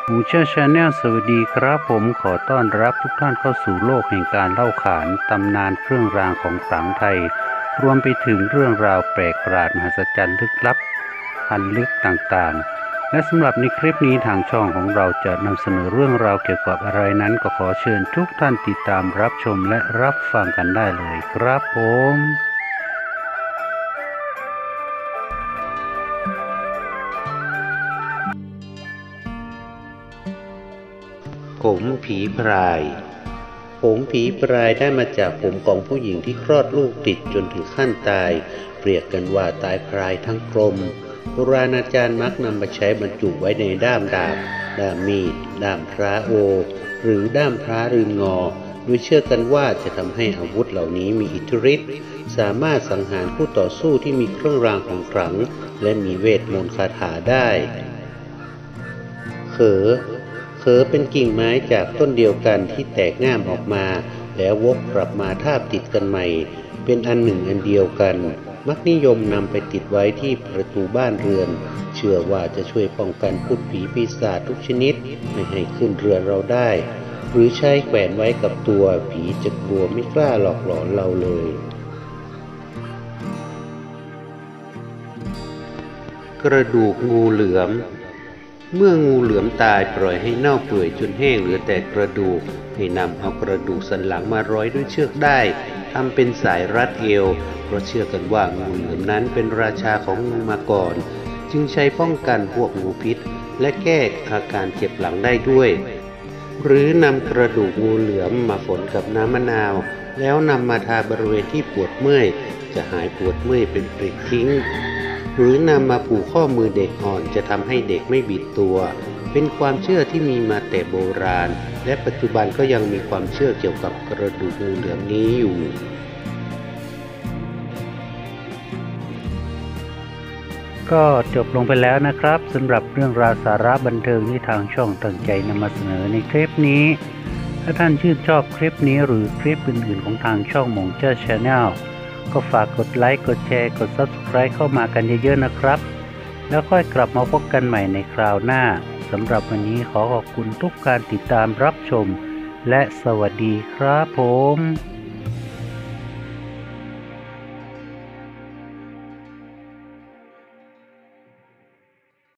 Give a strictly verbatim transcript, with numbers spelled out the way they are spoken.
หมูเชื่อชาแนลสวัสดีครับผมขอต้อนรับทุกท่านเข้าสู่โลกแห่งการเล่าขานตำนานเครื่องรางของขลังไทยรวมไปถึงเรื่องราวแปลกประหลาดมหัศจรรย์ลึกลับอันลึกต่างๆและสำหรับในคลิปนี้ทางช่องของเราจะนำเสนอเรื่องราวเกี่ยวกับอะไรนั้นก็ขอเชิญทุกท่านติดตามรับชมและรับฟังกันได้เลยครับผมผมผีพรายผมผีพรายได้มาจากผมของผู้หญิงที่คลอดลูกติดจนถึงขั้นตายเปรียบกันว่าตายพรายทั้งกลมโบราณอาจารย์มักนำมาใช้บรรจุไว้ในด้ามดาบด้ามมีดด้ามพระโอหรือด้ามพระรืนงอโดยเชื่อกันว่าจะทำให้อาวุธเหล่านี้มีอิทธิฤทธิ์สามารถสังหารผู้ต่อสู้ที่มีเครื่องรางของขลังและมีเวทมนต์คาถาได้เขอเขอเป็นกิ่งไม้จากต้นเดียวกันที่แตกง่ามออกมาแล้ววกกลับมาทาบติดกันใหม่เป็นอันหนึ่งอันเดียวกันมักนิยมนำไปติดไว้ที่ประตูบ้านเรือนเชื่อว่าจะช่วยป้องกันพูดผีปีศาจทุกชนิดไม่ให้ขึ้นเรือนเราได้หรือใช้แขวนไว้กับตัวผีจะกลัวไม่กล้าหลอกหลอนเราเลยกระดูกงูเหลือมเมื่องูเหลือมตายปล่อยให้เน่าเปื่อยจนแห้งเหลือแต่กระดูกให้นำเอากระดูกสันหลังมาร้อยด้วยเชือกได้ทำเป็นสายรัดเอวเพราะเชื่อกันว่างูเหลือมนั้นเป็นราชาของงูมาก่อนจึงใช้ป้องกันพวกงูพิษและแก้อาการเจ็บหลังได้ด้วยหรือนำกระดูกงูเหลือมมาฝนกับน้ำมะนาวแล้วนำมาทาบริเวณที่ปวดเมื่อยจะหายปวดเมื่อยเป็นปริดทิ้งหรือนำมาผูกข้อมือเด็กอ่อนจะทำให้เด็กไม่บิดตัวเป็นความเชื่อที่มีมาแต่โบราณและปัจจุบันก็ยังมีความเชื่อเกี่ยวกับกระดูกงูเหลือมนี้อยู่ก็จบลงไปแล้วนะครับสำหรับเรื่องราวสาระบันเทิงที่ทางช่องตั้งใจนำมาเสนอในคลิปนี้ถ้าท่านชื่นชอบคลิปนี้หรือคลิปอื่นๆของทางช่องหมงเจ้าชาแนลก็ฝากกดไลค์กดแชร์กด ซับสไครบ์ เข้ามากันเยอะๆนะครับแล้วค่อยกลับมาพบกันใหม่ในคราวหน้าสำหรับวันนี้ขอขอบคุณทุกการติดตามรับชมและสวัสดีครับผม